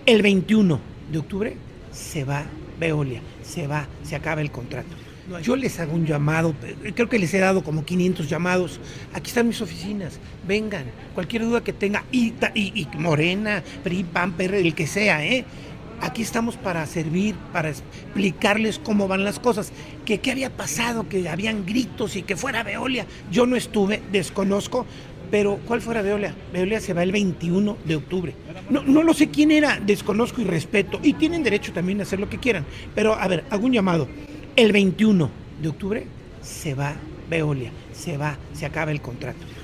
El 21 de octubre se va Veolia, se va, se acaba el contrato. Yo les hago un llamado, creo que les he dado como 500 llamados. Aquí están mis oficinas, vengan, cualquier duda que tenga, y Morena, PRI, PAN, PR, el que sea, ¿eh? Aquí estamos para servir, para explicarles cómo van las cosas. Que qué había pasado, que habían gritos y que fuera Veolia. Yo no estuve, desconozco, pero ¿cuál fuera Veolia? Veolia se va el 21 de octubre. No lo sé quién era, desconozco y respeto. Y tienen derecho también a hacer lo que quieran. Pero, a ver, hago un llamado. El 21 de octubre se va Veolia, se va, se acaba el contrato.